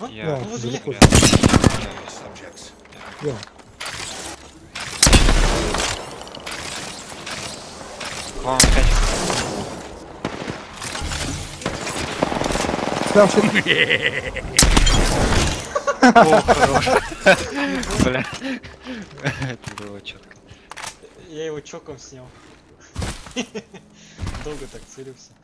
Я возле далеко. Я. Вам опять. Снял щит. О, хорош. Бля. Это было четко. Я его чоком снял. Долго так целился.